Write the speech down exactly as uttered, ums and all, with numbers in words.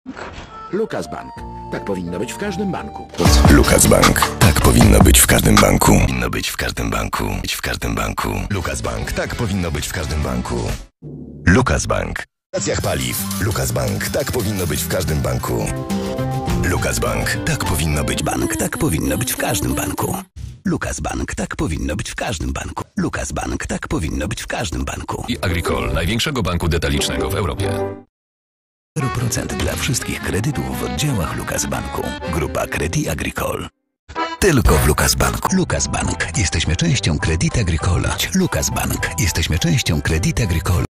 Lukas Bank. Tak powinno być w każdym banku. Lukas Bank. Tak powinno być w każdym banku. Powinno być w każdym banku. Być w każdym banku. Lukas Bank. Tak powinno być w każdym banku. Lukas Bank. W stacjach paliw. Lukas Bank. Tak powinno być w każdym banku. Lukas Bank. Tak powinno być. Bank. Tak powinno być w każdym banku. Lukas Bank. Tak powinno być w każdym banku. Lukas Bank. Tak powinno być w każdym banku. I Agricole, największego banku detalicznego w Europie. zero procent dla wszystkich kredytów w oddziałach Lukas Banku. Grupa Credit Agricole. Tylko w Lukas Banku. Lukas Bank. Jesteśmy częścią Credit Agricole. Lukas Bank. Jesteśmy częścią Credit Agricole.